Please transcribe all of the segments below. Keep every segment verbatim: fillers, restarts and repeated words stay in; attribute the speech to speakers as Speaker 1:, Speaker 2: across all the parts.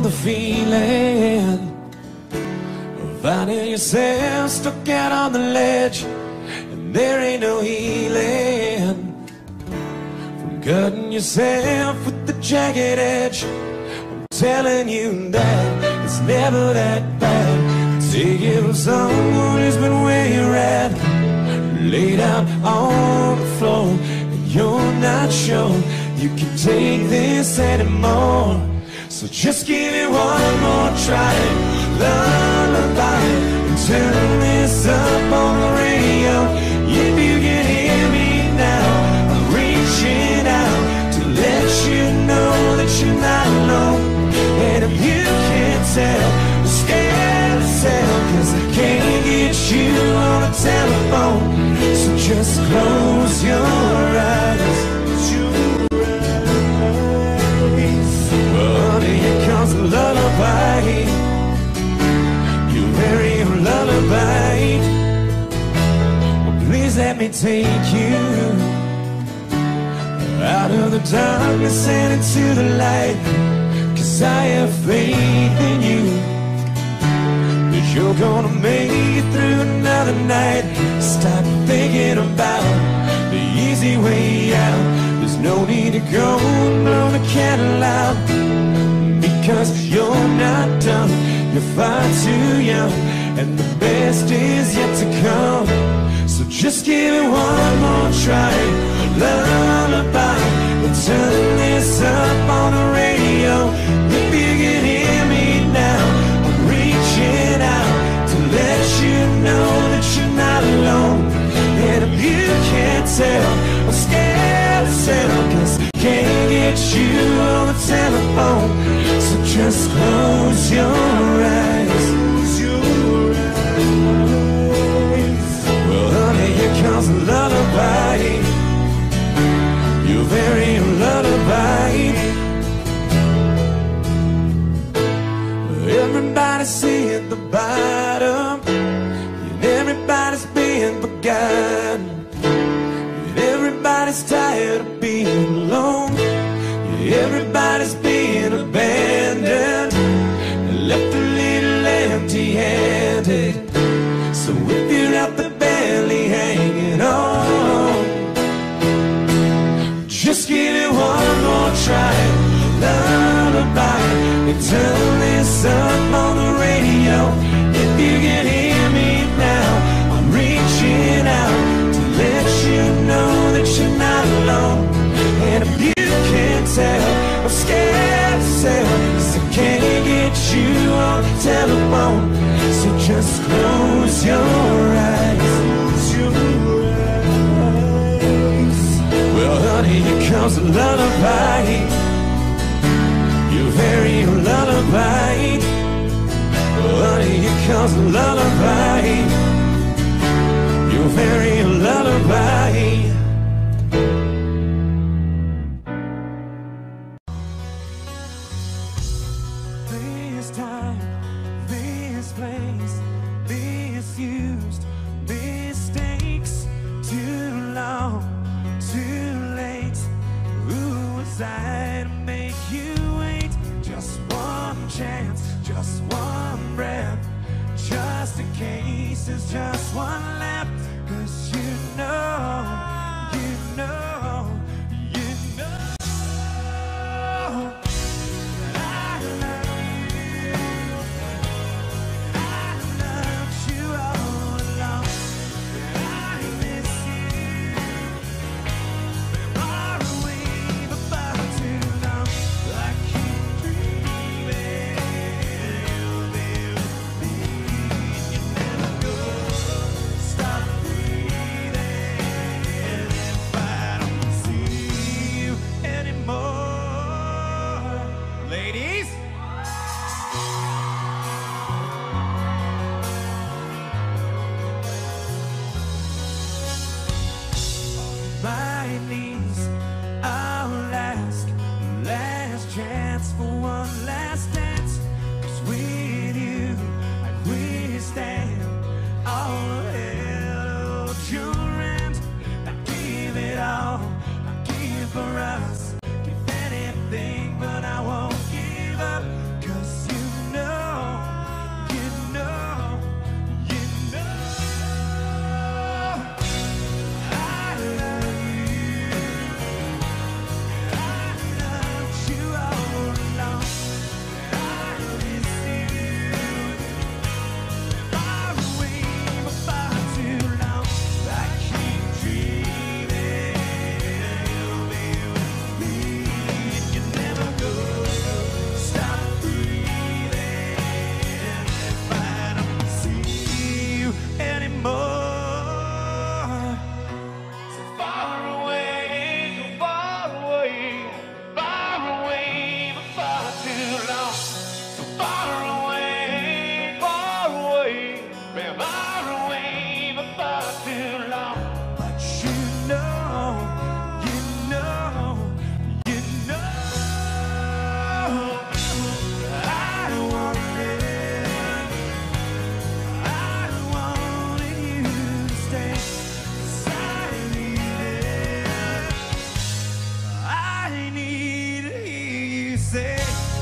Speaker 1: know the feeling of finding yourself stuck out on the ledge, and there ain't no healing from cutting yourself with the jagged edge. I'm telling you that it's never that bad. Take it from someone who's been where you're at, laid out on the floor, and you're not sure you can take this anymore. So just give it one more try, lullaby, and turn this up on the radio. If you can hear me now, I'm reaching out to let you know that you're not alone. And if you can't tell, I'm scared to tell, 'cause I can't get you on the telephone. So just close your eyes. Here comes a lullaby, your very own lullaby. Well, please let me take you out of the darkness and into the light, 'cause I have faith in you that you're gonna make it through another night. Stop thinking about the easy way out. There's no need to go and blow the candle out, because you're not done, you're far too young, and the best is yet to come. So just give it one more try, lullaby, and turn this up on the radio. If you can hear me now, I'm reaching out to let you know that you're not alone. And if you can't tell, I'm scared to tell, 'cause I can't get you on the telephone. So just close your eyes. Well, honey, here comes a lullaby, your very own lullaby. Everybody's seeing the bottom, and everybody's being forgotten, and everybody's tired of being alone. Everybody's being abandoned and left a little empty-handed. So if you're out there barely hanging on, just give it one more try, lullaby, and turn this up on the radio. If you can hear me now, I'm reaching out to let you know that you're not alone. And if you can't tell, I'm scared to tell, 'cause I can't get you on the telephone. So just close your eyes. Well, honey, here comes a lullaby, your very own lullaby. Well, honey, here comes a lullaby, your very own lullaby.
Speaker 2: Stop
Speaker 1: say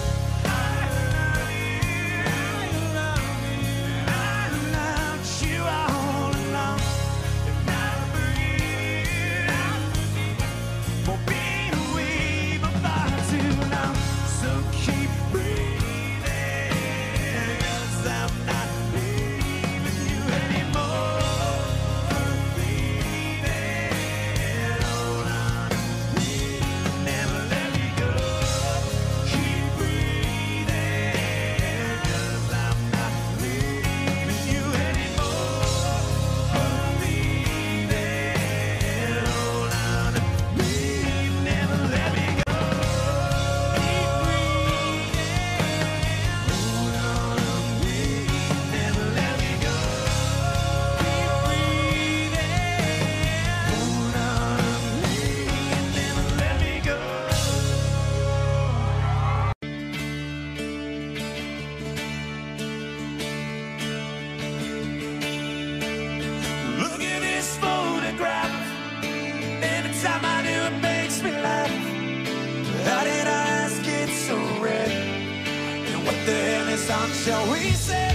Speaker 1: shall we say,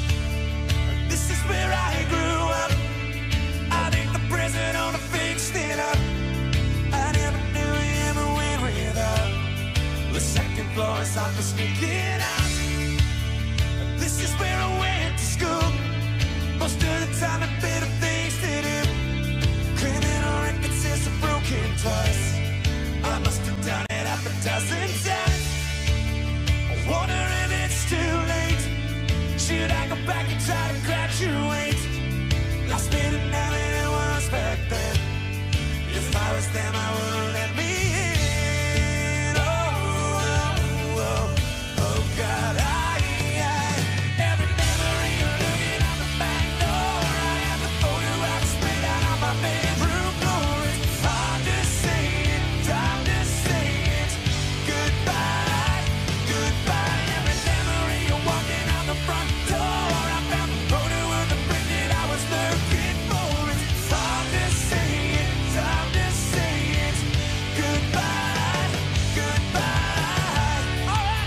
Speaker 1: this is where I grew up. I think the present on the fixed it up. I never knew we ever went without. The second floor is on for sneaking out. This is where I went to school. Most of the time a bit of things to do. Criminal record says I've broken twice. I must have done it half a dozen times. I wonder if it's too late. Should I go back and try to graduate? Lost me to now and it was back then. If I was them, I wouldn't let me in. Oh, oh, oh, oh God, I, I every memory looking out the back door. I have the photograph sprayed out on my bedroom floor. It's hard to say it, time to say it. Goodbye, goodbye. Every memory you're walking out the front door. I found the photo of the friend that I was looking for. It's hard to say it, time to say it. Goodbye, goodbye. All right.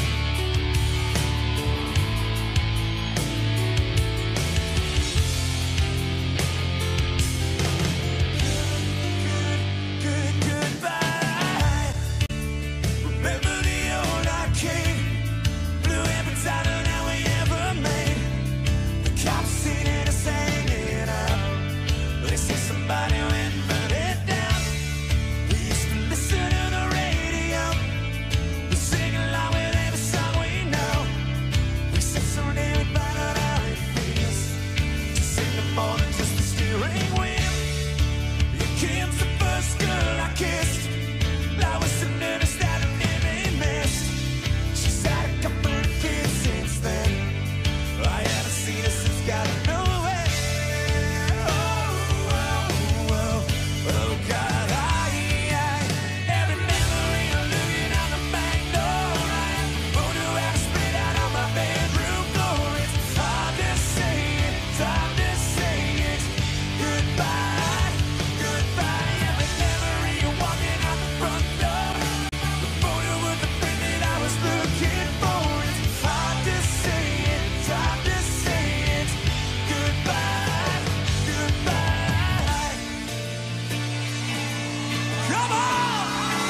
Speaker 1: Good, good, goodbye. Remember the old arcade? Blew every title that we ever made. The cops seen it and sang it out. They say somebody went and burned it down. We used to listen to the radio. We sing along with every song we know. We said someday we'd find out how it feels to sing to more than just the steering wheel. You Kim's the first girl I kissed. I was an earnest that I never missed. She's had a couple of kids since then. I haven't seen her since God knows when. Oh, oh, oh, oh God, I, I every memory of looking out the back door. I have photographs sprayed out on my bedroom floor. It's hard to say it, time to say it. Goodbye, goodbye. Every memory you're walking out the front door. The photo of the friend that I was looking for. It's hard to say it, time to say it. Goodbye, goodbye. Come on!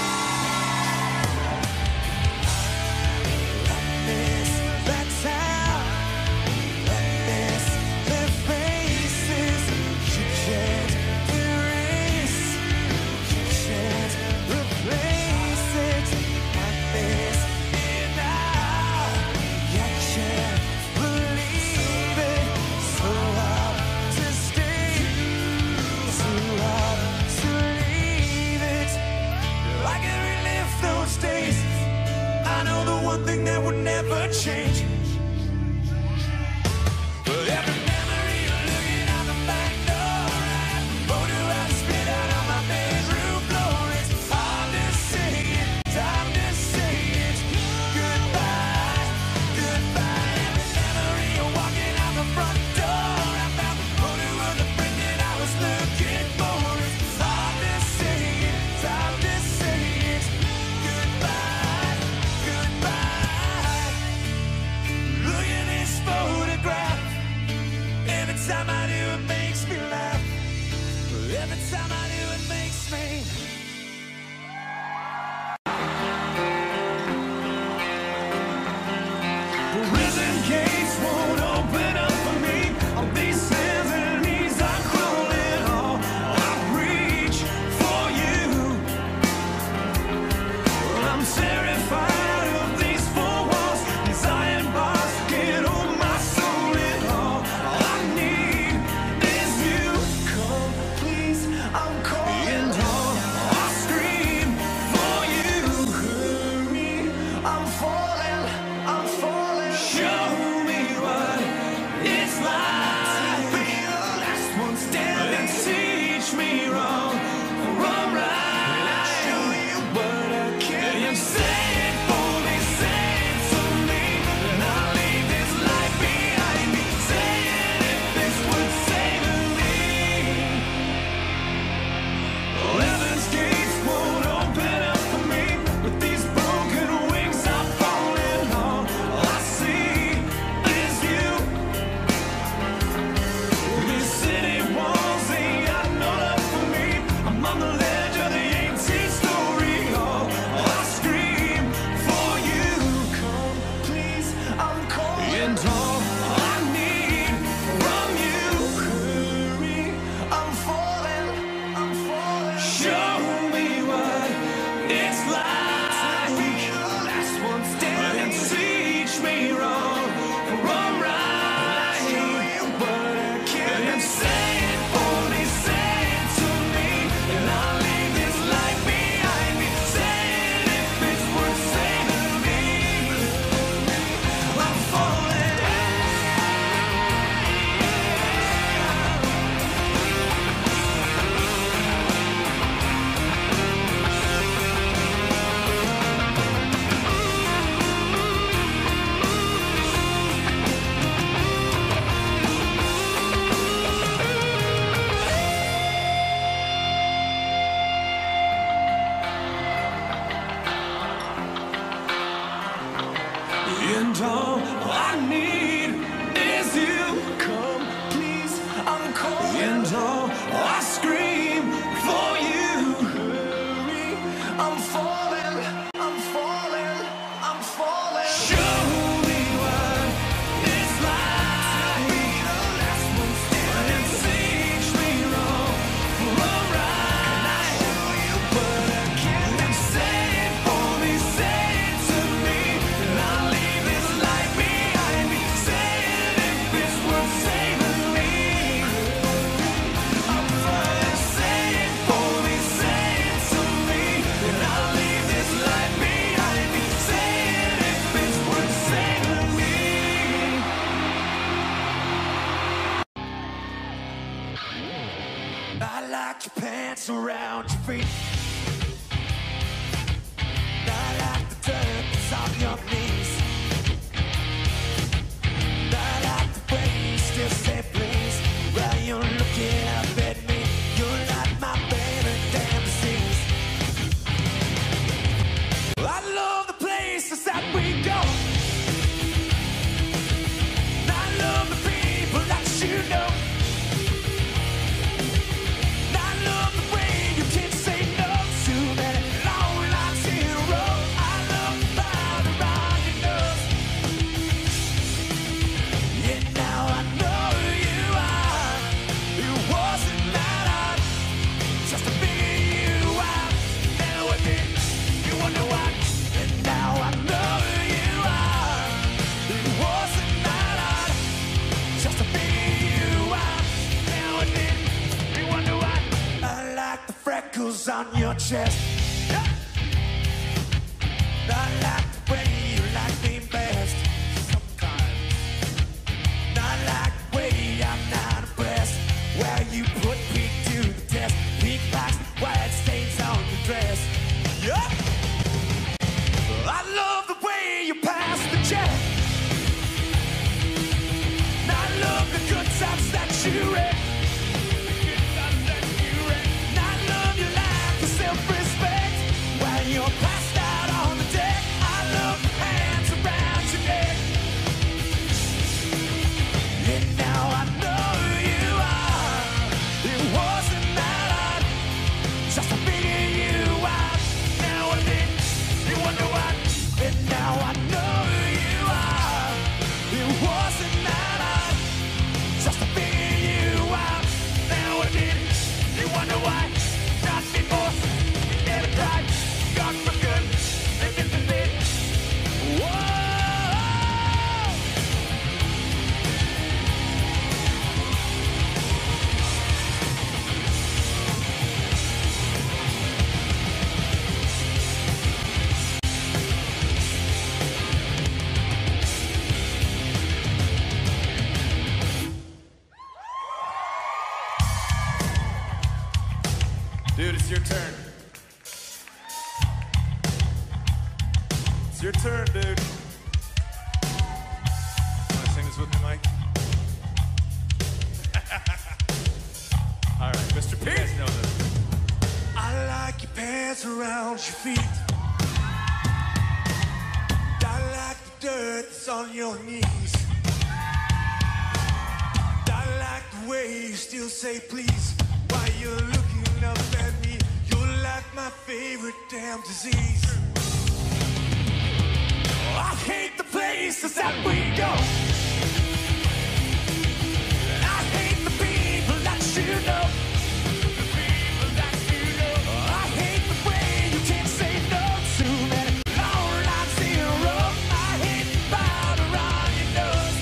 Speaker 1: Miss that town. Miss their faces. You can't erase. You can't replace it. I miss it now. I can't believe it. So hard to stay. So hard to leave it. I can relive those days. I know the one thing that would never change. But every memory of looking out the back door. I have the photograph spit out on my bedroom floor. It's hard to say it, time to say it. Goodbye, goodbye. Every memory of walking out the front door. I found the photo of the friend that I was looking for. It's hard to say it, time to say it. Goodbye, goodbye. terrified of these four walls, these iron bars can't hold my soul at all. All I need is you. Come, please, I'm calling. All I scream for you. Hurry, I'm falling, I'm falling. Show me what it's like to be the last one standing. Teach me wrong from right. And I'll show you what I can. And say it for me, say it to me, and I'll leave this life behind me. Say it if this would save me. Heaven's gates won't open up for me. With these broken wings I'm falling on. All I see is you. These city walls ain't got no love for me. I'm on the ledge of the ancient story hall. All I scream for you. Come, please, I'm calling. And all I need from you. Hurry, I'm falling, I'm falling. Show me what it's like to be the last one standing. And teach me wrong from right. And show you what I can. And say it for me, say it to me, and I'll leave this life behind me. Say it if it's worth saving me. I'm falling. And all I need is you. Come, please, I'm calling. And all I scream for you. Hurry, I'm falling, I'm falling, I'm falling. Show me what it's like to be the last one standing. And teach me wrong from right. And I'll show you what I can. And say it for me, say it to me, and I'll leave this life behind me. Say it if it's worth saving me. I'm falling. Say it for me, say it to me, and I'll leave this life behind me. Say it if it's worth saving me. I like your pants around your feet. I like the dirt that's on your knees. I like the way you still say please while you're looking up at me. You're like my favorite damn disease. I love the places that we go. And I love the people that you know. And I love the way you can't say no to many long nights in a row. I love the powder around your nose. Yeah, now I know who you are. It wasn't that hard just to figure you out. Now I did, you wonder why. And now I know who you are. It wasn't that hard just to figure you out. Now I did, you wonder why. I like the freckles on your chest. Yeah. I like the way you like me best. Sometimes. I like the way I'm not impressed. Where you put me to the test. Pink lines, white stains on your dress. Yeah. I love the way you pass the jet. And I love the good times that you read. And I love your lack of self-respect.
Speaker 2: turn. It's your turn, dude. Wanna sing this with me, Mike? All right, Mister Pete. You guys know this. I like your pants around your feet. I like the dirt that's on your knees. I like the way you still say please while you're looking up at me. You're like my favorite damn disease. I hate the places that we go. I hate the people that you know. The people that you know. I hate the way you can't say no to many long lines in a row. I hate the powder on your nose.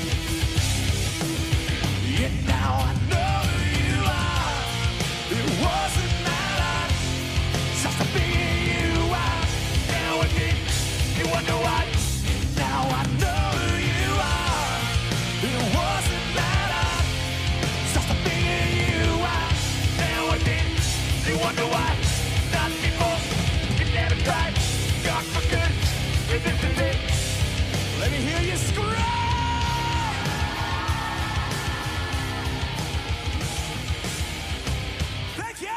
Speaker 2: Yeah, now I know who you are. It wasn't my life. Just to be you are. Now again, you wonder why. Now I know who you are. It wasn't my life. Just to be you are. Now again, you wonder why. Not before. You never tried. God for good. Resisted it. Let me hear you scream. Thank you.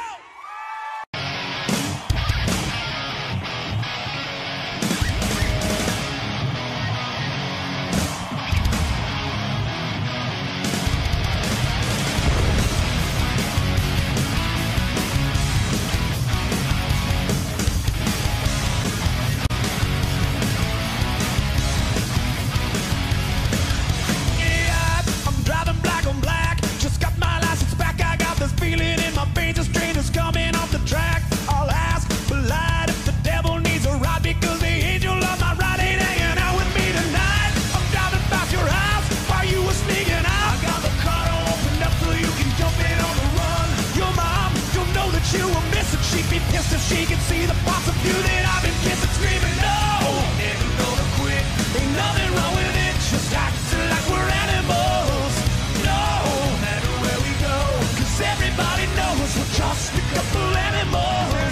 Speaker 2: Yeah, I'm driving black on black. Just got my license back. I got this feeling in my veins. This train is coming off the track. I'll ask polite if the devil needs a ride because the angel of my ride ain't hanging out with me tonight. I'm driving past your house while you were sneaking out. I got the car opened up so you can jump in on the run. Your mom, you'll know that you were missing. She'd be pissed if she could see the parts of you that I've been kissing, screaming no. Never gonna quit. Ain't nothing wrong with it. Just acting like we're animals. No matter where we go, 'cause everybody knows we're just a couple animals.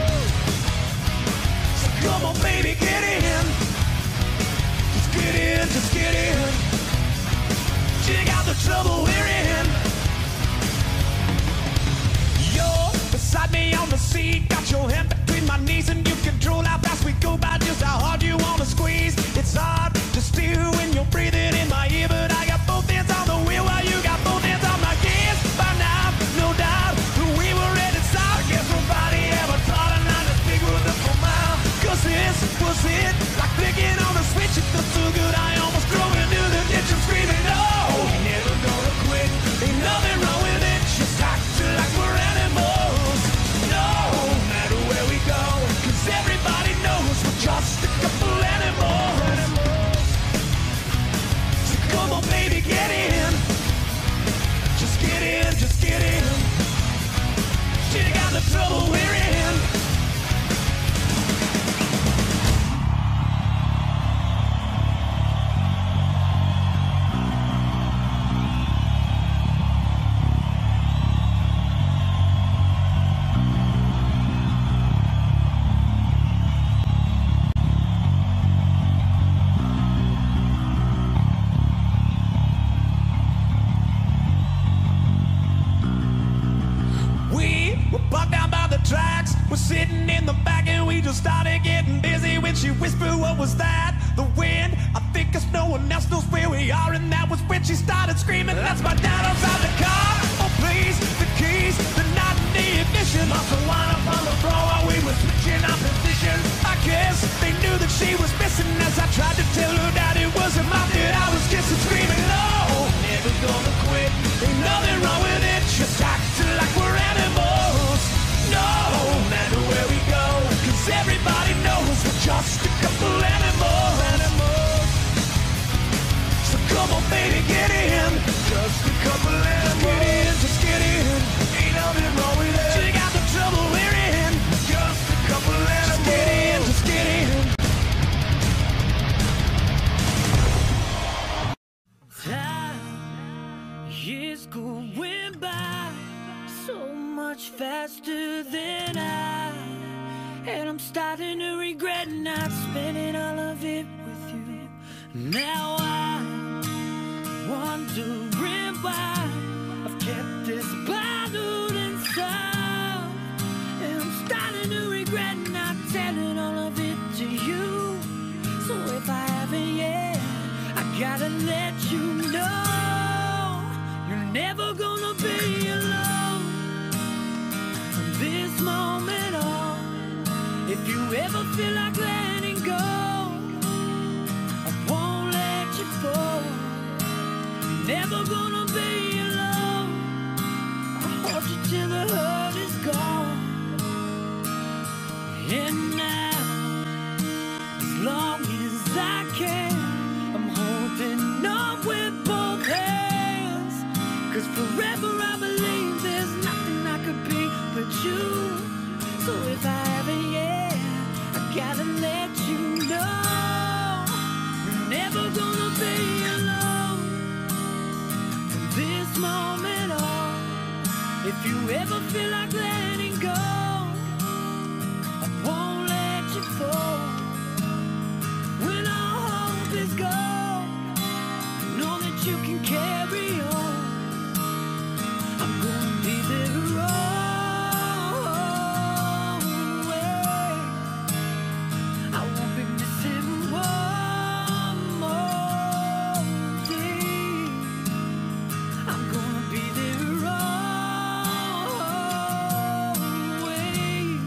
Speaker 2: So come on, baby, get in. Just get in, just get in. Check out the trouble we're in. You're beside me on the seat, got your hand between my knees, and you control how fast we go by, just how hard you wanna squeeze. It's hard to steer when you're breathing in my ear, but I got both hands on the wheel while you got both hands on my gears. By now, no doubt, we were headed south. I guess nobody ever thought a night as big was up a mile. 'Cause this was it, like flicking on the switch. It felt so good, I almost drove into the ditch. I'm screaming no, never gonna quit. Ain't nothing wrong with it, just acting like we're animals. No matter where we go, 'cause everybody knows we're just a couple animals. So come on, baby, get in. Just get in, just get in. Check out the trouble we're in. We were parked down by the tracks. We're sitting in the back and we just started getting busy when she whispered, what was that? The wind? I think 'cause no one else knows where we are, and that was when she started screaming. That's my dad outside the car. Oh please, the keys, the not in the ignition. Also wind up on the floor while we were switching our positions. I guess they knew that she was missing as I tried to tell her that it wasn't my that I was kissing, screaming no, never gonna quit. Ain't nothing wrong with it, just acting like we're animals. No matter where we go, 'cause everybody knows we're just a couple animals. Animals. So come on, baby, get in. Just a couple animals. Just get in, just get in. Ain't nothing wrong with it. Check out the trouble we're in. Just a couple animals. Just get in, just get in.
Speaker 3: Time is going by so much faster than I
Speaker 2: starting to regret not spending all of it with you. Now I'm wondering why I've kept this bottled inside, and I'm starting to regret not telling all of it to you. So if I haven't yet, I gotta let you know you're never gonna be alone from this moment on. If you ever feel like letting go, I won't let you fall. You're never gonna be alone. I'll hold you till the hurt is gone. And now, as long as I can, I'm holding on with both hands. Cause forever I believe there's nothing I could be but you. So if I haven't yet, I gotta let you know you're never gonna be alone from this moment on. If you ever feel like letting go, I won't let you fall. When all hope is gone, know that you can carry on. I'm gonna be there always. I won't be missing one more day. I'm gonna be there always.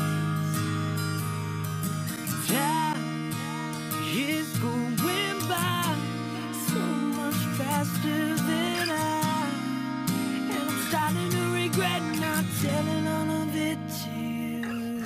Speaker 2: Time is going by so much faster than I, and I'm starting to regret not telling all of it to you.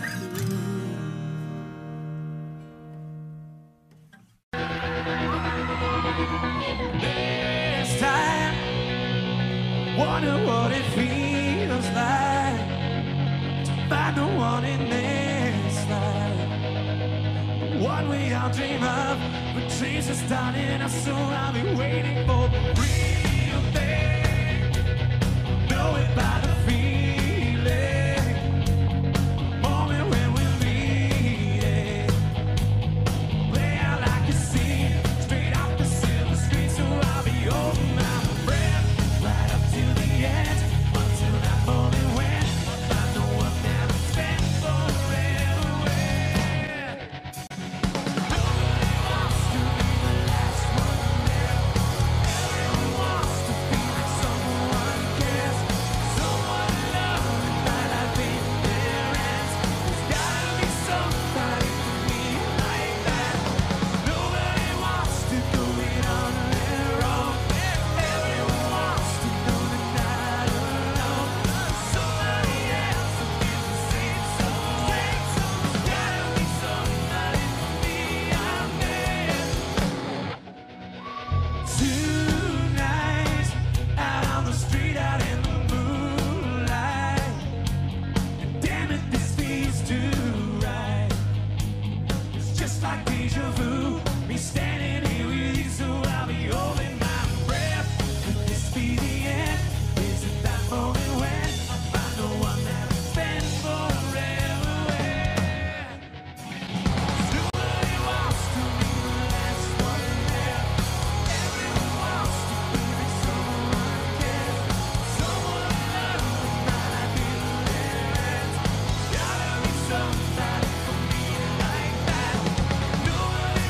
Speaker 1: This time, wonder what it feels like to find the one in this life, the one we all dream of. But dreams are starting us, so I'll be waiting for the real thing. Know it by the feeling, moment when we're meeting. Play out like a scene, straight off the silver screen. So I'll be holding my breath right up to the end, until that moment when I find the one that I'll spend forever with. Nobody wants to be the last one there. Everyone wants to be like someone cares, someone loved that I've been there. And there's gotta be somebody for me like that. Nobody wants to go it on their own. Everyone wants to know they're not alone. Somebody else who feels the same, so there's gotta be somebody for me out there. Tonight, out on the street, out in the moonlight, and damn it, this feels too right. It's just like deja vu, me standing here with you, so I'll be holding my breath. Could this be the end? Is it that moment when I find the one that I'll spend forever with? Nobody wants to be the last one there. Everyone wants to be like someone cares, someone loved that I've been there. And gotta be somebody for me like that. Nobody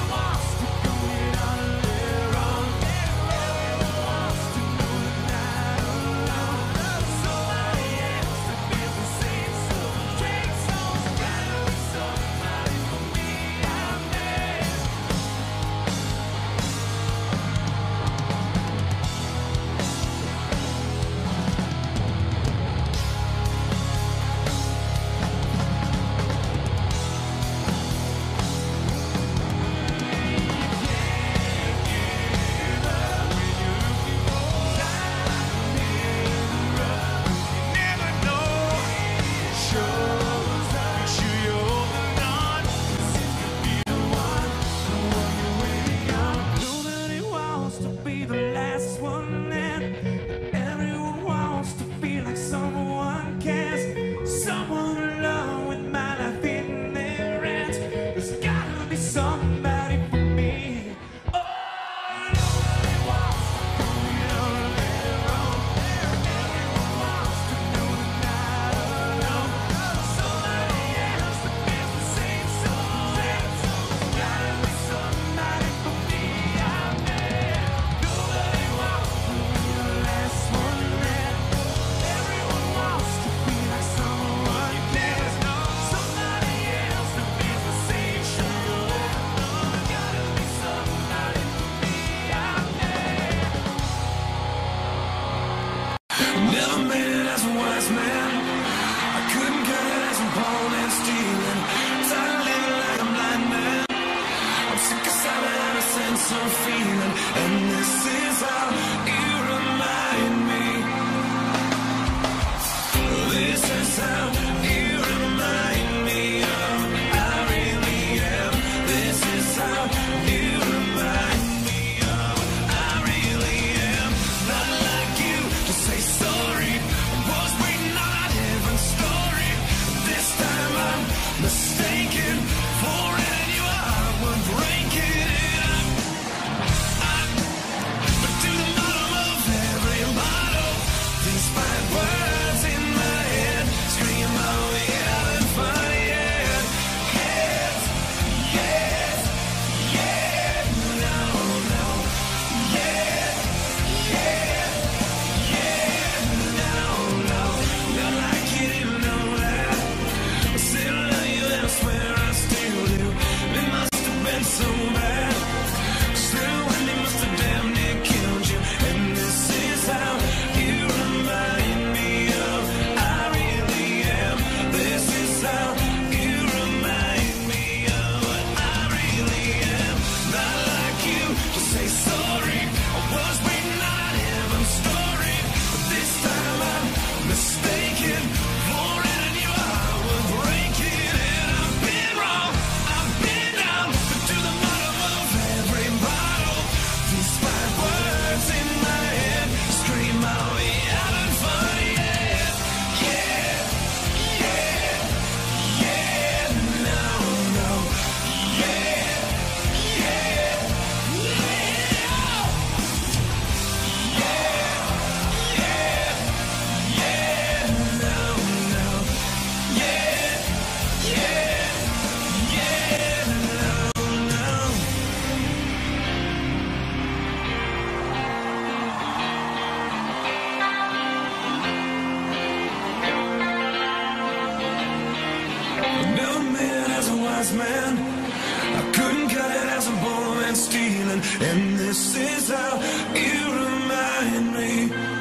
Speaker 1: wise man. I couldn't cut it as a poor man stealing. And this is how you remind me.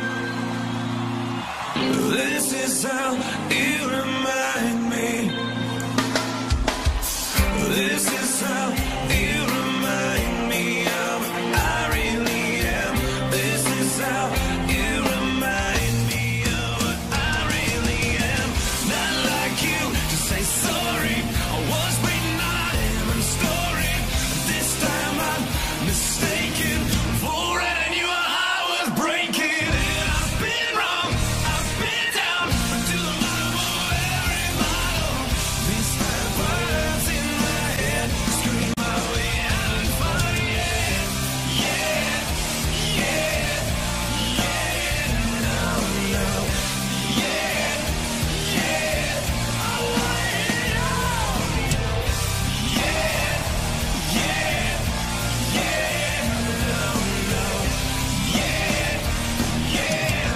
Speaker 1: This is how you remind me. This is how you remind me of what I really am. This is how you remind me of what I really am. Not like you to say sorry. I was waiting on a different story. This time I'm mistaken for it. I knew I was breaking. And I've been wrong. I've been down to the bottom of every bottle. These bad words in my head scream my way out and find yeah, yeah, yeah, yeah, no, no, yeah, yeah, I want it all. Yeah, yeah, yeah, no, no, yeah, yeah.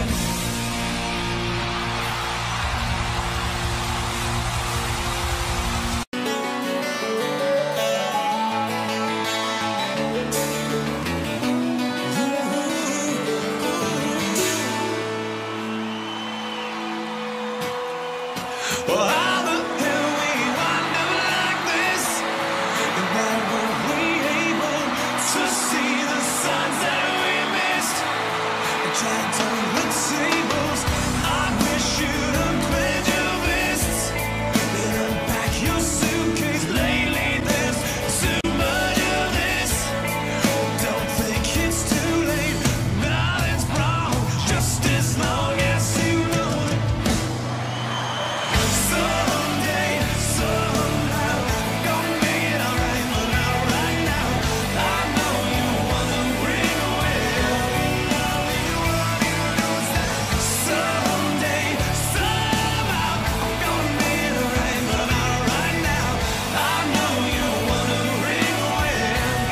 Speaker 1: Well, how the hell we wind up like this? And why weren't we able to see the signs that we missed? I tried to the tables. I wish you'd unbend your fists and unpack your suitcase. Lately, there's too much of this. Don't think it's too late. Nothing's wrong, just as long as you know it. Someday, somehow, gonna make it alright, but not right now. I know you wanna bring away. Someday, somehow, I'm gonna make it alright, but not right now. I know you wanna bring away.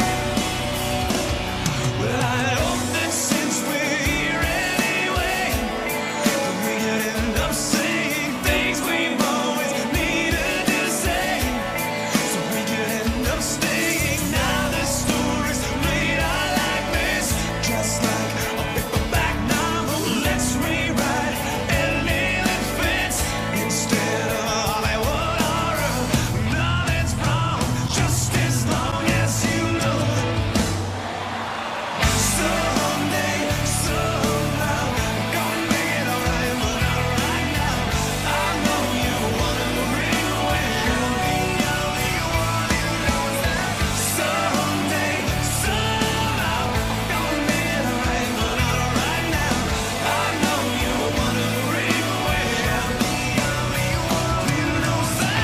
Speaker 1: Well, I hope that since we're here anyway, that we could end up saying things we've always needed to say. So we could end up staying. Now the story's made out like this, just like a paperback novel. Let's rewrite ending that fits instead of Hollywood horror. Nothing's wrong, just as long as you know it. Someday, somehow, gonna make it alright, but not right now. I know you wanna bring away. Someday, somehow, gonna make it alright, but not right now. I know you wanna bring away. You know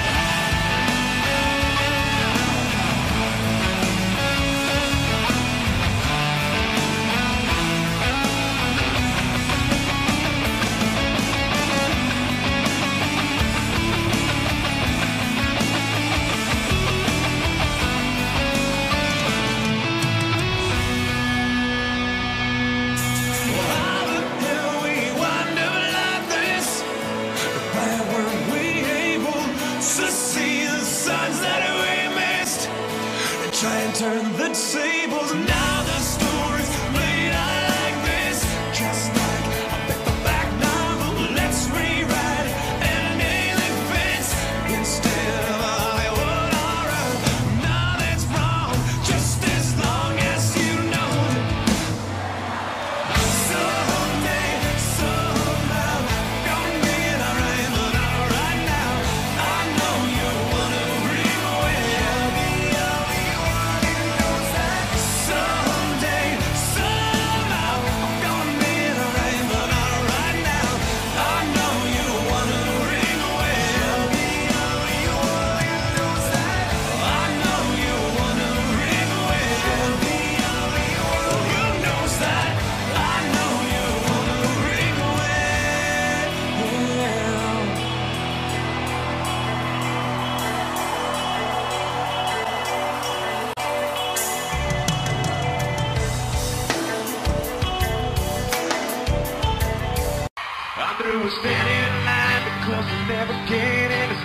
Speaker 1: how the hell we wind up like this? Why weren't we able to see the signs that we missed? And try and turn the tables. Now the story's played out like this, just like a paperback novel. Let's rewrite ending that fits instead of Hollywood horror. Nothing's wrong, just as long as you know it. Someday, somehow, gonna make it alright, but not right now. I know you wanna bring away. Someday,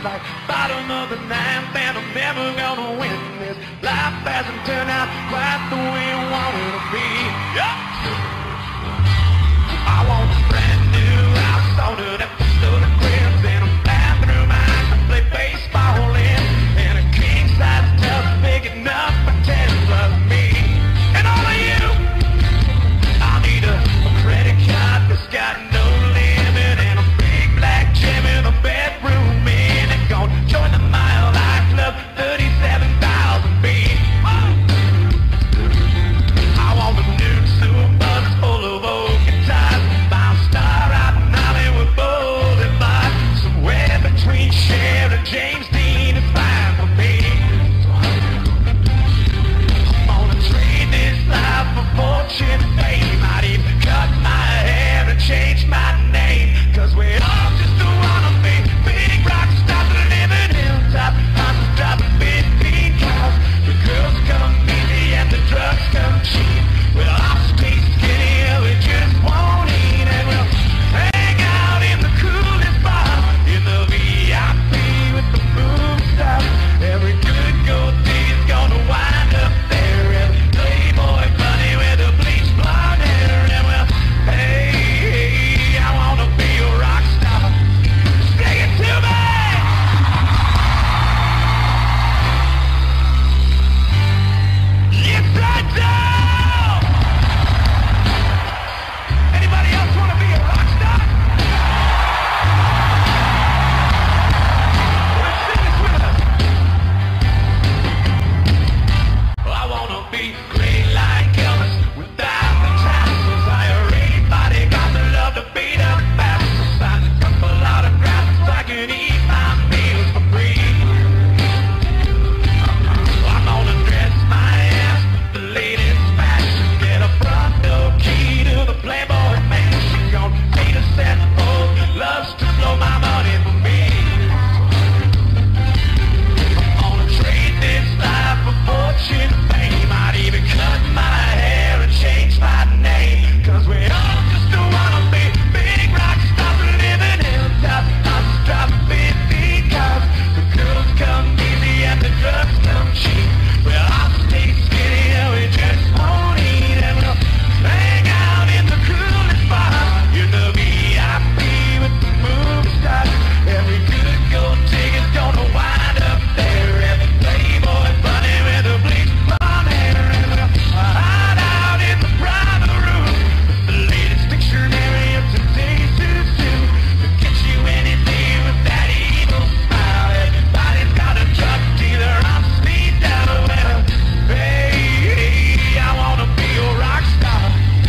Speaker 2: like bottom of the ninth, and I'm never gonna win this. Life hasn't turned out quite the way I wanted to be. Yeah. I want a brand new house on an episode of Cribs, and a bathroom I can play baseball in, and a king size tub big enough for ten plus me. And all of you, I need a, a credit card that's got no limit, and a big black gym in the bedroom, in and gonna join the Mile High Club, thirty-seven thousand feet. I want a new super bus full of old guitars, five star out in Hollywood Boulevard, somewhere between Cher and James Dean is fine for me. I'm gonna trade this life for fortune and fame. I'd even cut my hair and change my name, cause we all just wanna be big rock stars living hilltop houses, driving fifteen cars. The girls come easy and the drugs come cheap. We'll all stay skinny and we just won't eat, and we'll hang out in the coolest bar, in the V I P with the movie stars. Every good gold digger's gonna wind up there, and Playboy bunny with the bleached blonde hair, and well, hey, hey, I wanna be a rock star. Sing it to me! Yes, I do! Anybody else wanna be a rock star? Let's sing this with us. I wanna be great like Elvis without the tassels. Hire anybody got the love to beat up fast. Sign a couple autographs so I can eat my meals for free. I'm gonna dress my ass with the latest fashion, get a front door key to the Playboy mansion. Gonna date a set full, loves to blow my money for me. I'm gonna trade this life for fortune and fame. I'd even cut my hair and change my name, cause we all just wanna be big rock stars living hilltop houses, driving fifteen cars. The girls come easy and the drugs come cheap. Well, I'll stay skinny and we just won't eat, and we'll hang out in the coolest bar, in the V I P with the movie stars. Every good gold digger's gonna wind up there, every Playboy bunny with the bleached blonde hair, and we'll hide out in the private room with the latest dictionary of today's who's who, to get you anything with that evil smile. Everybody's got a drug dealer on speed dial. Well, hey, hey, I wanna be a rock star.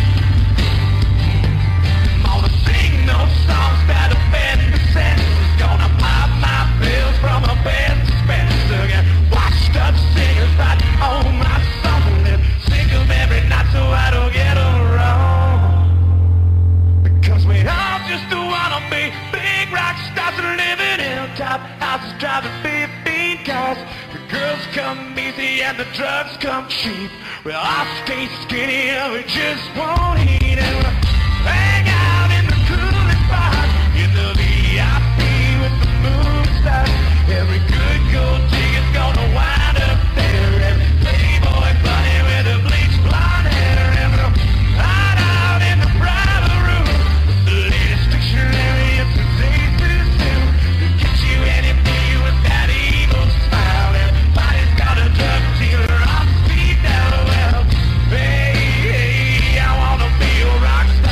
Speaker 2: I'm gonna sing those songs that offend the senses, gonna pop my pills from a bed dispenser, get washed up singers right on my song lip, sing them every night so I don't get them wrong. Because we all just wanna be big rock stars living hilltop houses, driving fifteen cars. The girls come easy and the drugs come cheap. We'll all stay skinny and we just won't eat, and we'll hang out in the coolest bars, in the V I P with the movie stars. Every good gold digger's gonna wind up there, every Playboy bunny with the bleached blonde hair, and we'll hide out in the private room with the latest dictionary of today's who's who, to get you anything with that evil smile. Everybody's got a drug dealer on speed dial. Well, hey, hey, I wanna be a rock star.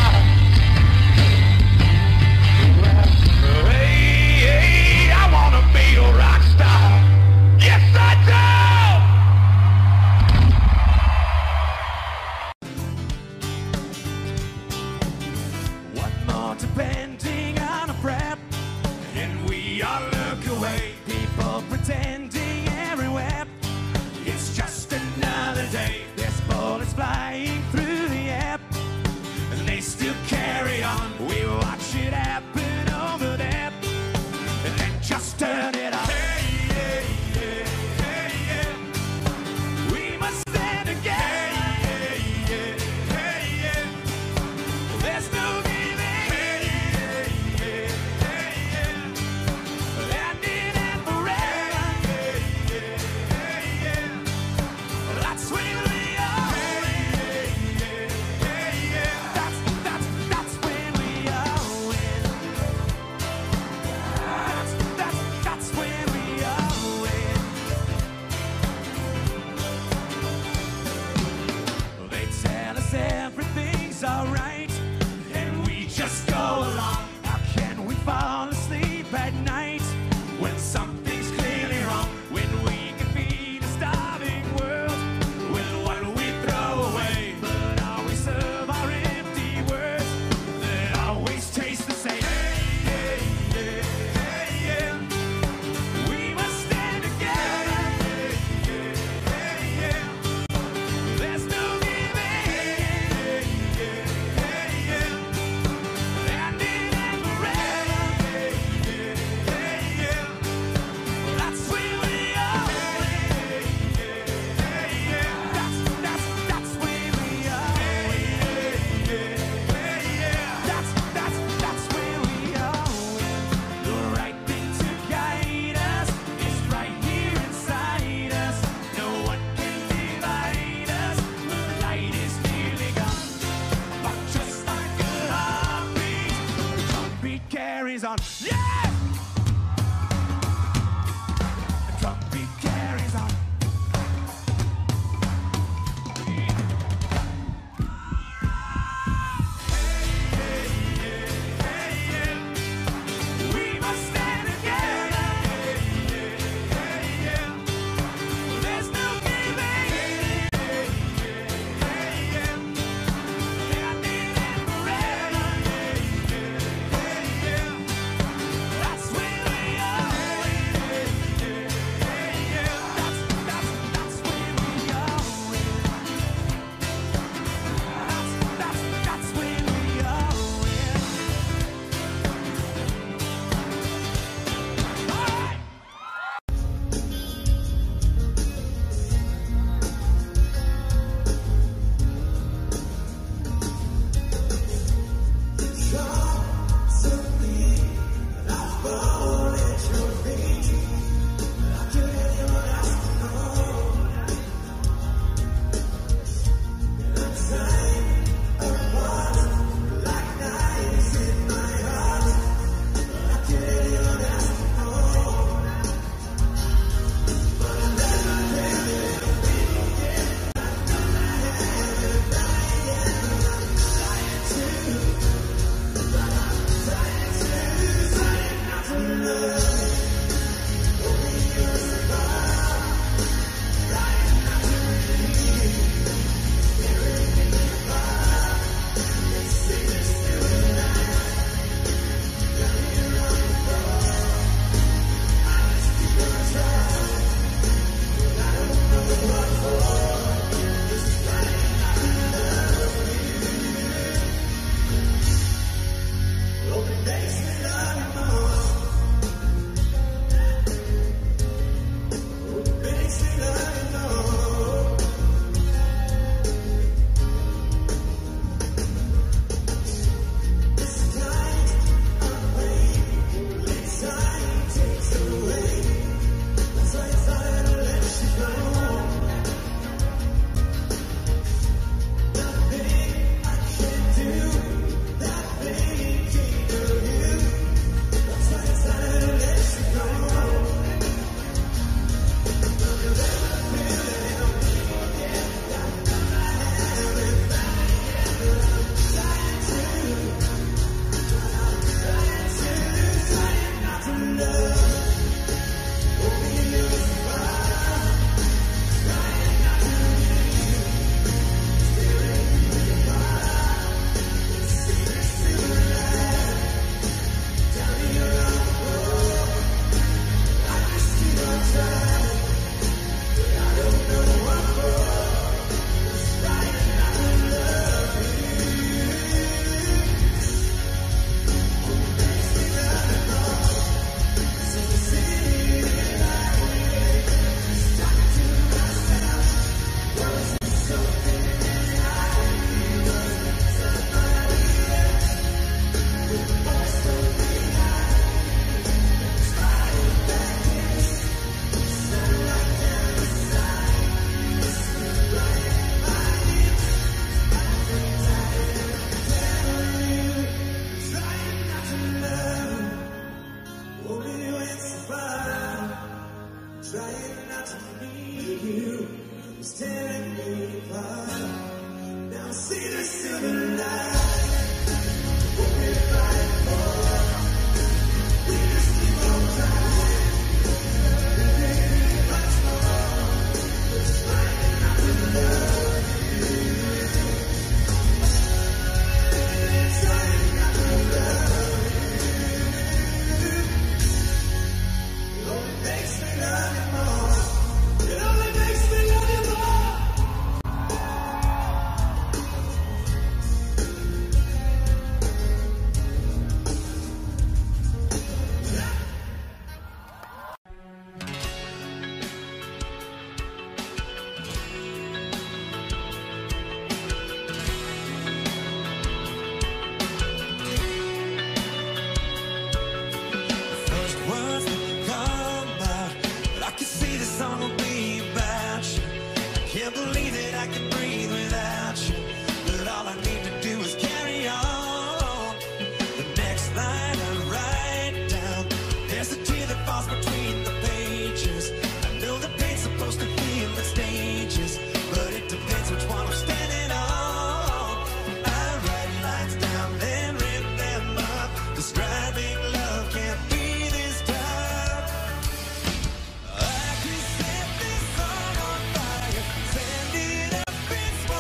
Speaker 2: Set this song on fire, send it up in smoke.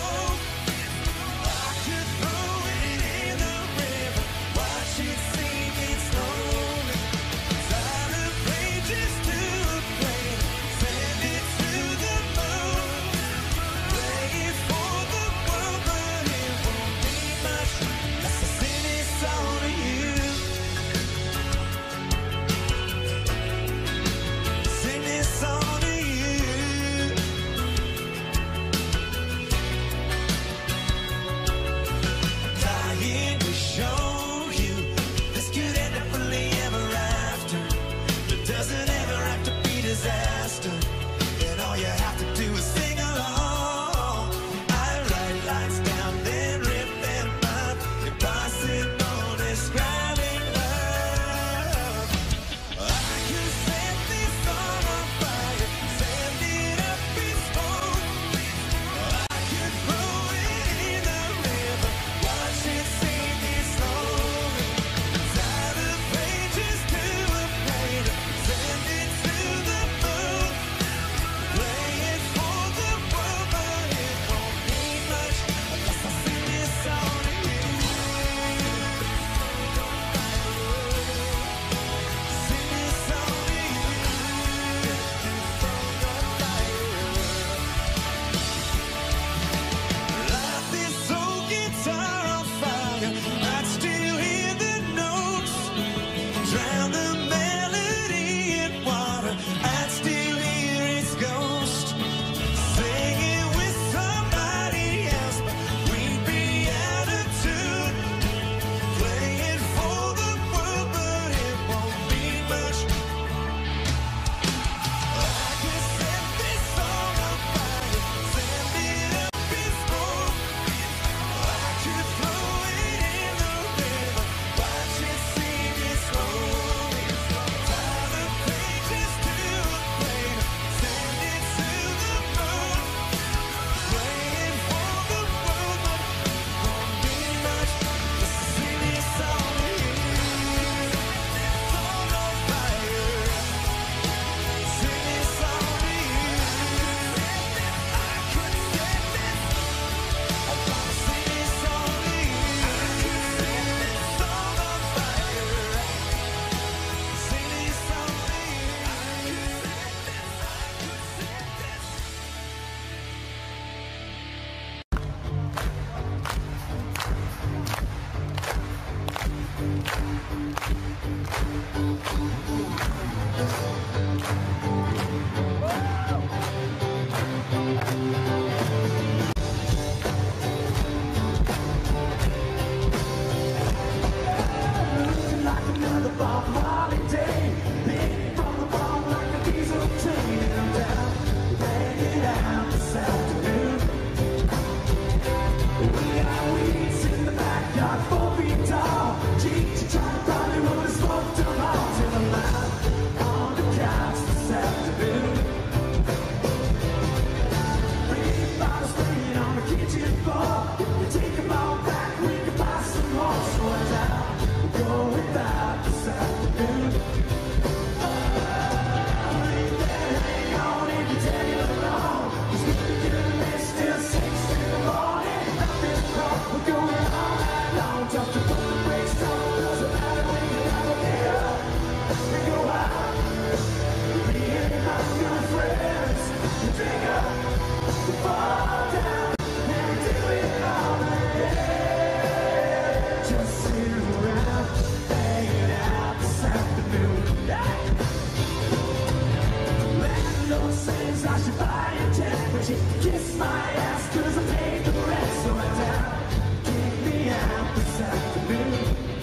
Speaker 2: pretend, but you kiss my ass cause I paid the rent. So I down, kick me out this afternoon.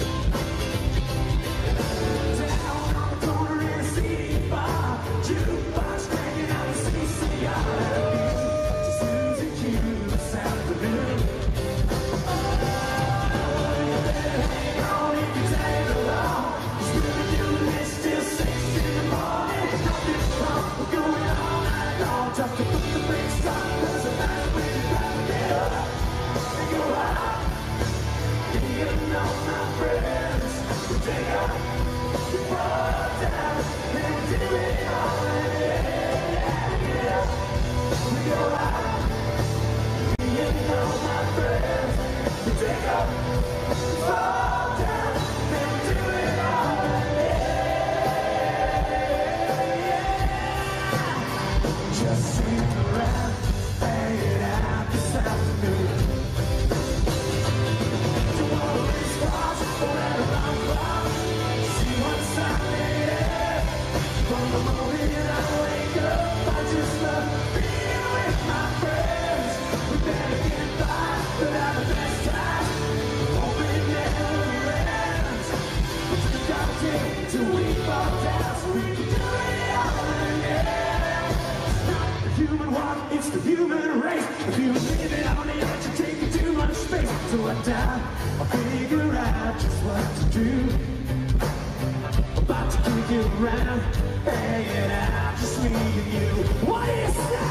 Speaker 2: Down on the corner in a C D bar, jukebox cranking out the C C R. Just losing you this afternoon. Oh, you better hang on if you tag along. Cause we'll be doing this till six in the morning. Nothing's wrong, we're going all night long. Just to put the brakes on, cause the night when you gotta get up and go out. You know my friends, we take up, we fall down, and we do it all. Yeah, get up, we go out. You know my friends, we take up, we fall down, and we do it all. Yeah, just sitting around, hanging out this afternoon. From the moment I wake up, I just love being with my friends. We better get by, but have the best time. Hoping it never ends. We drink our day till we fall down, so we can do it all again. It's not the human walk, it's the human race. If you leave it on the earth, you're taking too much space. So I die, I'll figure out just what to do. About to kick it around, hanging out, just me and you. What do you say?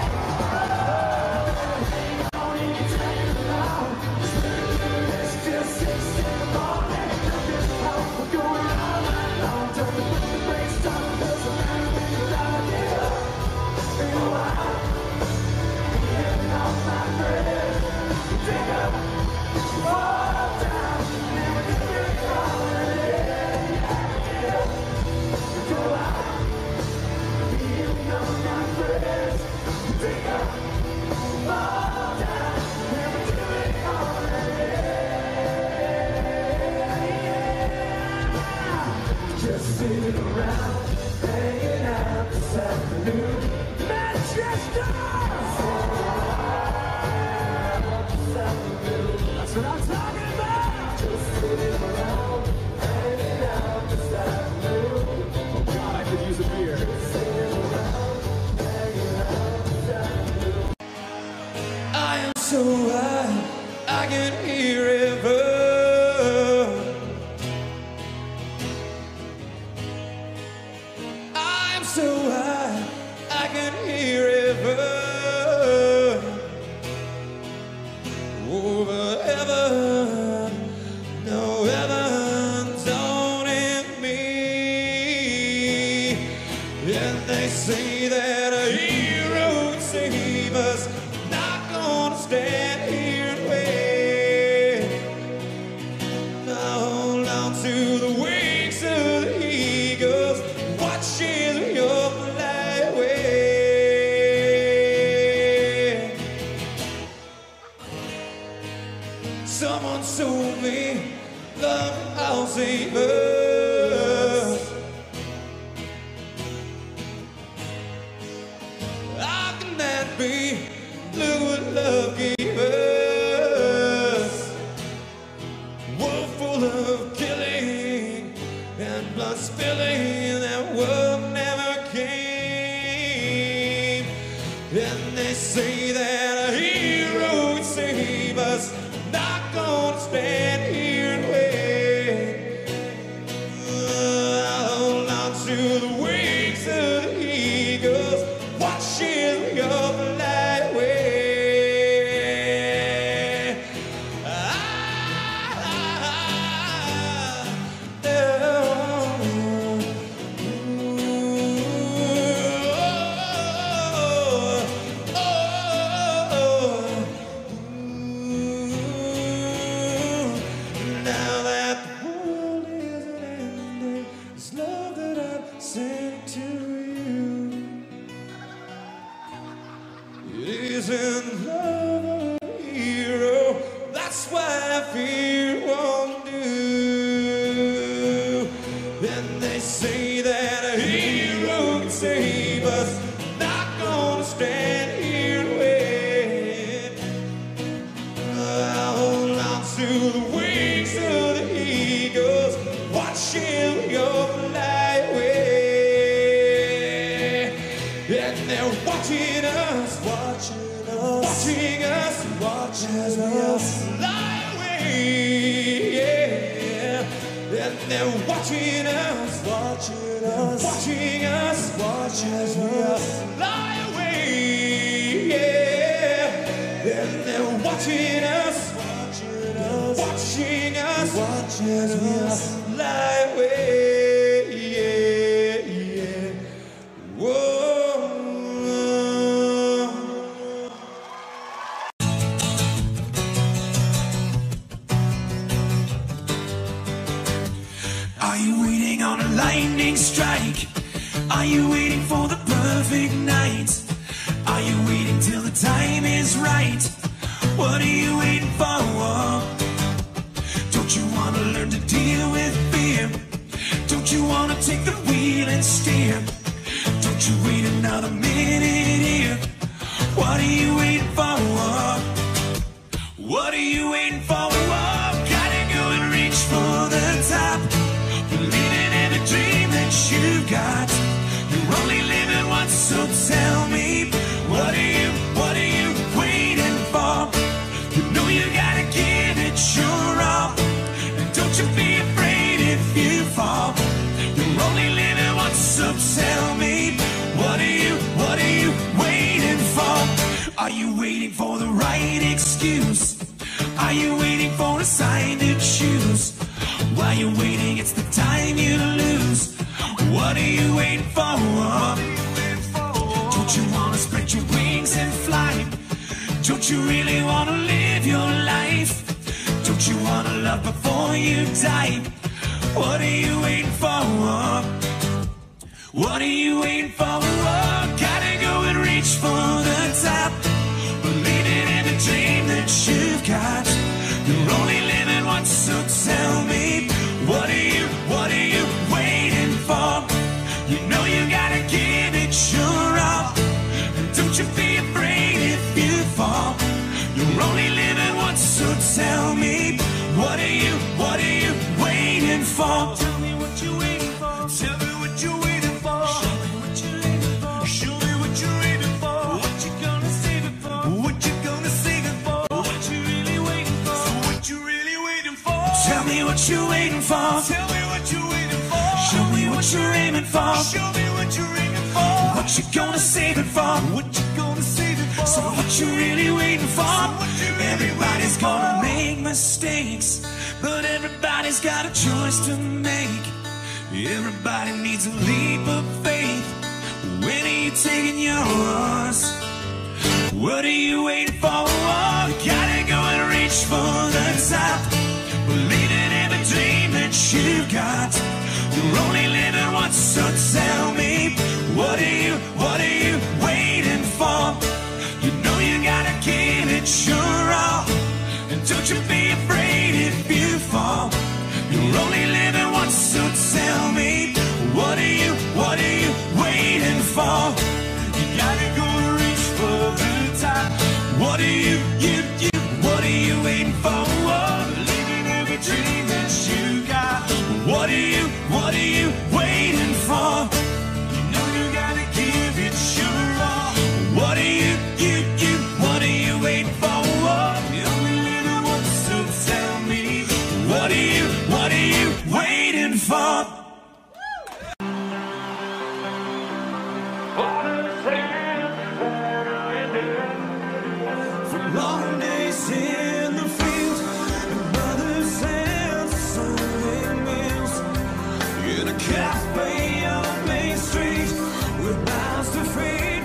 Speaker 2: Hang on and you take it along. It's till six in the morning. Nothing's wrong, we're going all night long. Don't put the brakes on, cause the night when you gotta get up and go out. Getting off my friends, we take up, we fall down, and we do it all again. Go out, you know my friends, take up, fall down, and we do it all again. Just sitting around, hanging out this afternoon. Manchester! That's what I'm talking about! Just sitting around, hanging out this afternoon. God, I could use a beer.
Speaker 1: I am so high, I can hear it burn. I am so high, I can hear it burn. Over heaven, no heaven's on in me. And they say that a hero would save us. Not gonna stand here and wait. Now hold on to the wings of the eagles. Watch as we all fly away. Someone told me love I'll save us. How can that be? Look what love gave us. World full of killing and blood spilling. That world never came. And they say that a hero would save us. Not gonna stand here and wait. I'll hold on to the wings of the eagles. Watch as we go fly away. Ah, ah, ah, oh, oh, oh, oh. Now that the world is ending, this love that I've sent to you, it isn't love of a hero. That's why I fear won't do. Then they say that a hero can save us. Not gonna stand watching us, watching us lie away, yeah. And they're watching us, watching us, watching us, watching us lie away, yeah. And they're watching us, watching us, watching us, watching us lie away, yeah, yeah. Whoa.
Speaker 2: Are you waiting on a lightning strike? Are you waiting for the perfect night? Are you waiting till the time is right? What are you waiting for? Don't you want to learn to deal with fear? Don't you want to take the wheel and steer? Don't you wait another minute here? What are you waiting for? What are you waiting for? Gotta go and reach for the top. Believing in the dream that you've got. You're only living once, so tell me, what are you, what are you waiting for? You know you gotta give it your all. And don't you be afraid if you fall. You're only living once, so tell me, what are you, what are you waiting for? Are you waiting for the right excuse? Are you waiting for a sign to choose? While you're waiting, it's the time you lose. What are you waiting for? Don't you want to spread your wings and fly? Don't you really want to live your life? Don't you want to love before you die? What are you waiting for? What are you waiting for? Gotta go and reach for the top. Believing in the dream that you've got. You're only living once, so tell me, what are you, what are you waiting for? You know you gotta give it your all. And don't you be afraid if you fall. You're only living once, so tell me, what are you, what are you waiting for? Tell me what you're waiting for. Tell me what you're waiting for. Show me what you're waiting for. Show me what you're waiting for. What you gonna save it for? What you gonna save it for? What you really waiting for? So what you really waiting for? Tell me what you're waiting for. Tell me what you're waiting for. Show me what you're aiming for. Show me what you're aiming for. What you gonna save it for? What you gonna save it for? So what you really waiting for? So really everybody's gonna make mistakes, but everybody's got a choice to make. Everybody needs a leap of faith. When are you taking yours? What are you waiting for? Gotta go and reach for the top. Believing in the dream that you've got. You're only living once, so tell me, what are you, what are you waiting for? You know you gotta give it your all. And don't you be afraid if you fall. You're only living once, so tell me, what are you, what are you waiting for? You gotta go and reach for the top. What are you, you, you, what are you waiting for? Living every dream that you got. What are you, what are you waiting for? You know you gotta give it your all. What are you, you, you, what are you waiting for? You only live once, so tell me, what are you, what are you waiting for?
Speaker 1: Long days in the field, and mothers' hands serving meals in a cafe on Main Street with mouths to feed.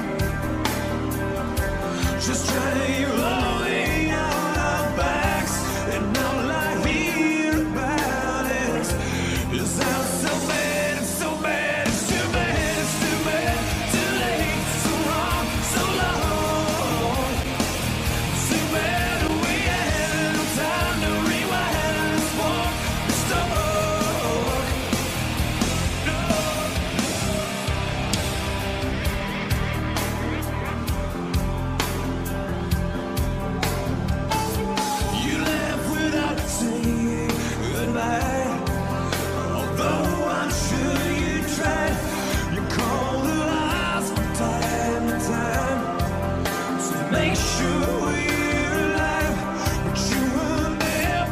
Speaker 1: Just trying rolling on our backs, and all I hear about it is how so bad, it's so bad, it's too bad, it's too bad, too late, so wrong, so long. Too bad we had no time to rewind this walk, this talk. No. make sure you're alive. But you were there,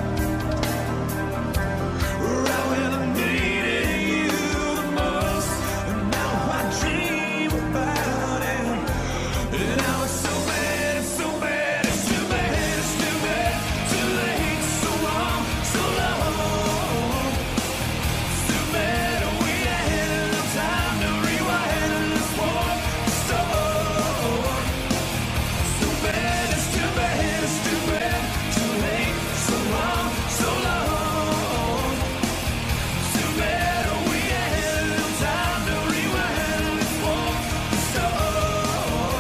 Speaker 1: right when I needed you the most. And now I dream about it. And now it's so bad, it's so bad, it's too bad, it's too bad, too late, so long, so long. It's too bad we had enough time to rewind this war store. It's too bad, it's too bad, it's too bad, too late, so long, so long. It's too bad we had enough time to rewind this war store.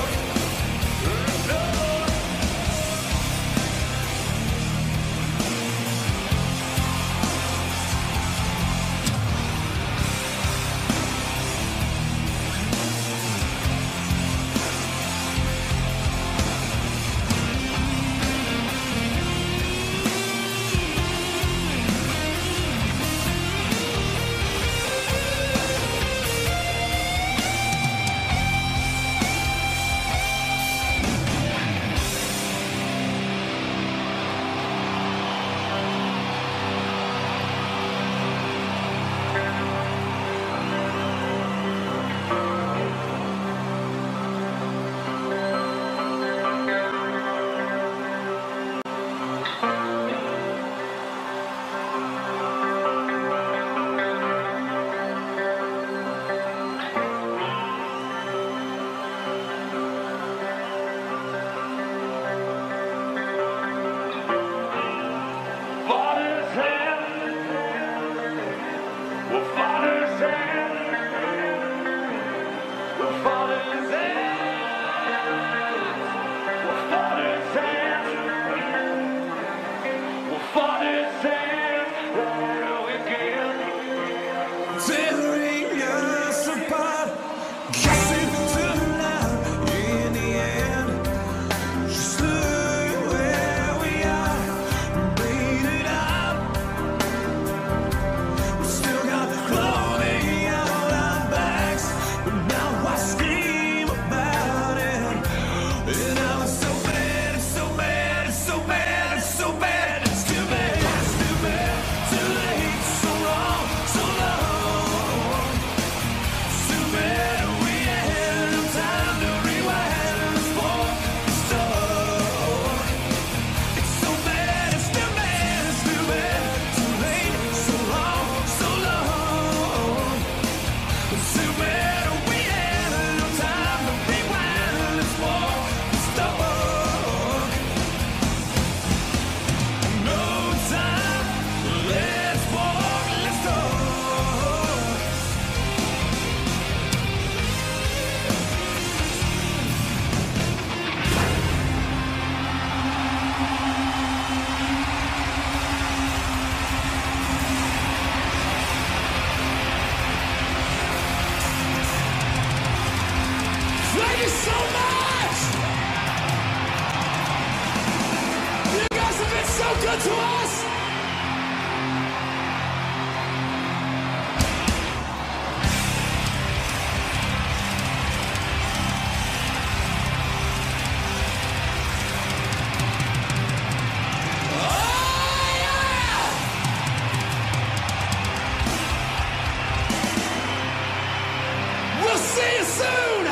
Speaker 1: Father's hand, well, Father's hand, well, Father's hand, well, Father's hand, well, Father's hand, there we go. Tearing us apart, kissing tonight in the end. Just look where we are, made it up. We still got clothing on our backs, but now I scream about it. And now it's so bad, it's so bad, it's so bad, it's so bad, it's too bad, it's too bad, too late, so wrong, so long. It's too bad we had enough time to rewind this war store. It's so bad, it's too bad, it's too bad, too late, so long, so long. It's too bad we had enough time to rewind this war store. No time, let's walk, let's talk. Thank you so much! You guys have been so good to us! Oh, yeah! We'll see you soon!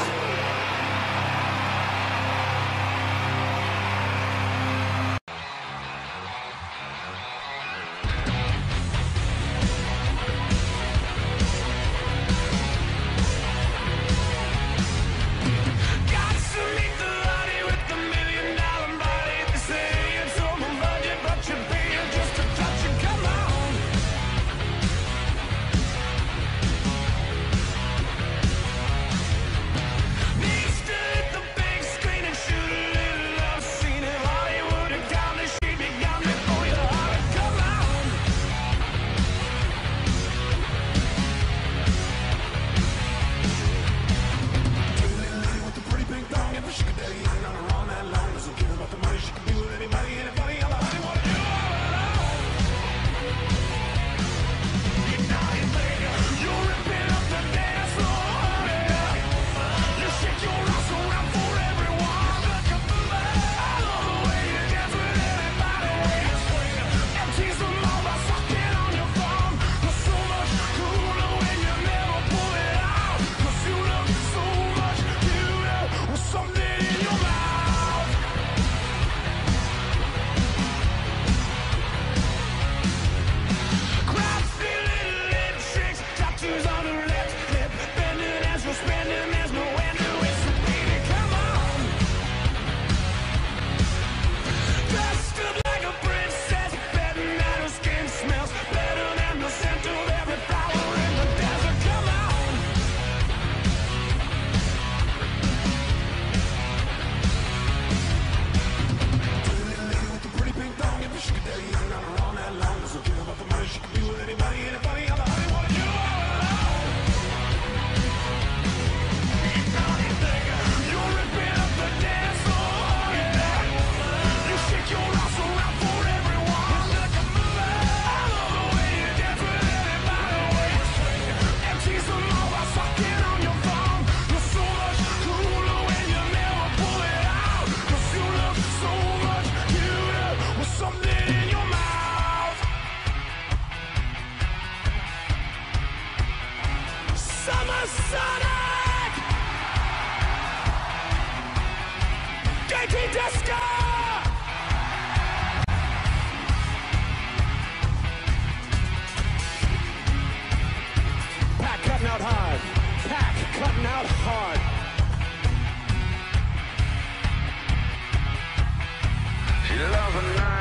Speaker 3: love a night.